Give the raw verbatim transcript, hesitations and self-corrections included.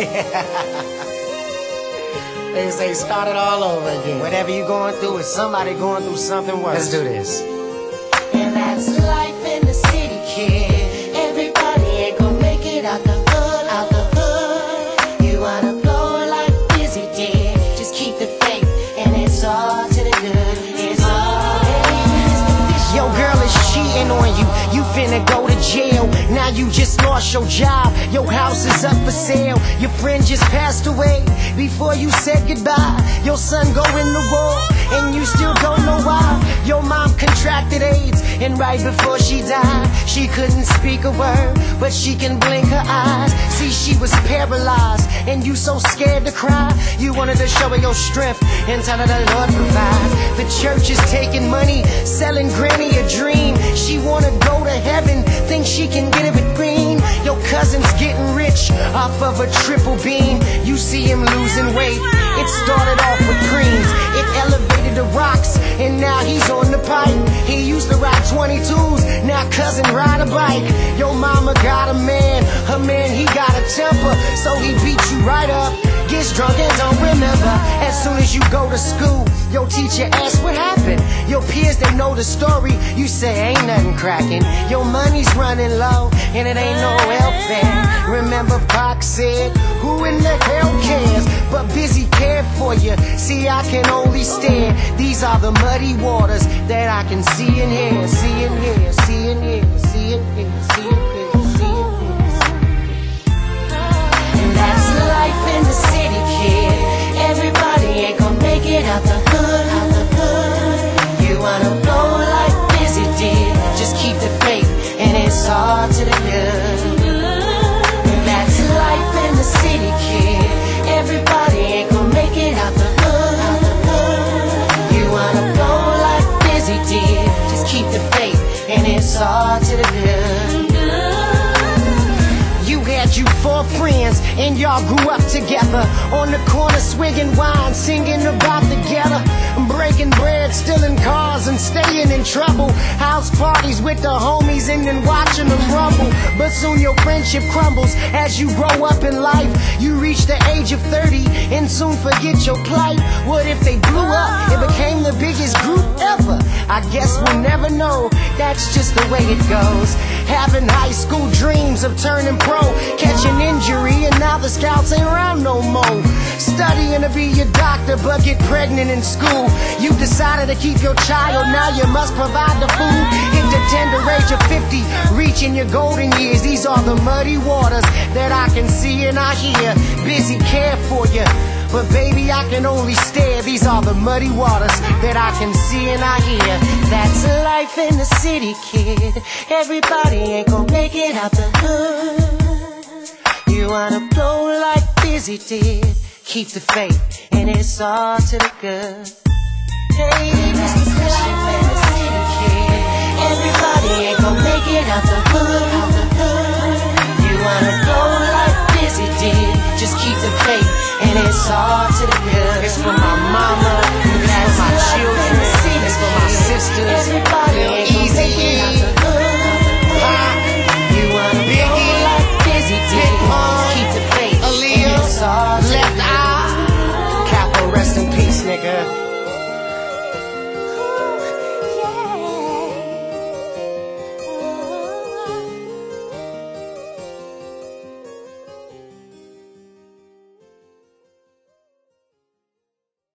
They say start it all over again. Whatever you going through is somebody going through something worse. Let's do this. And that's life in the city, kid. Everybody ain't gonna make it out the hood, out the hood. You wanna blow like Busy did. Just keep the faith, and it's all to the good. It's all. Your girl is cheating on you. You finna go to jail. Now you just lost your job. Your house is up for sale. Your friend just passed away. Before you said goodbye, your son go in the war, and you still don't know why. Your mom contracted AIDS, and right before she died, she couldn't speak a word, but she can blink her eyes. See, she was paralyzed, and you so scared to cry. You wanted to show her your strength and tell her the Lord provides. The church is taking money, selling Granny a dream. She wanna go to heaven, think she can get it with green. Your cousin's getting rich off of a triple beam. You see him losing weight. It started off with creams, it elevated the rocks, and now he's on the pipe. He used to ride twenty-twos, now cousin ride a bike. Your mama got a man, her man he got a temper, so he beat you right up, gets drunk and don't remember. As soon as you go to school, your teacher asks what happened. Your peers that know the story, you say ain't nothing cracking. Your money's running low, and it ain't no welfare. Remember Pac said, who in the hell cares? But Busy cared for you. See, I can only stare. These are the muddy waters that I can see in here, see in here, see in here, see in here, see in here, see in here. And that's life in the city, kid. Everybody ain't gonna make it out the hood, out the hood. You wanna blow like Busy did. Just keep the faith, and it's all to the good. And that's life in the city, kid. Everybody ain't gonna make it out the hood, out the hood. You wanna blow like Busy did. Just keep the faith, and it's all to the good. You had you four friends, and y'all grew up together. On the corner swigging wine, singing about together. Breaking bread, stealing cars, and staying in trouble. House parties with the homies, and then watching them rumble. But soon your friendship crumbles as you grow up in life. You reach the age of thirty, and soon forget your plight. What if they blew up? It became the biggest group ever. I guess we'll never know, that's just the way it goes. Having high school dreams of turning pro, catch an injury, and now the scouts ain't around no more. Studying to be your doctor, but get pregnant in school. You decided to keep your child, now you must provide the food. Hit the tender age of fifty, reaching your golden years. These are the muddy waters that I can see and I hear. Busy care for you, but baby, I can only stare. These are the muddy waters that I can see and I hear. That's life in the city, kid. Everybody ain't gonna make it out the hood. You wanna blow like Busy did. Keep the faith, and it's all to the good. Hey, this is life in the city, kid. Everybody ain't gonna make it out the hood, out the hood. You wanna blow like Busy did. Just keep the faith, and it's all to the good. It's for my mama, it's for my children, it's for my sisters. Everybody ain't gonna make it out the hood.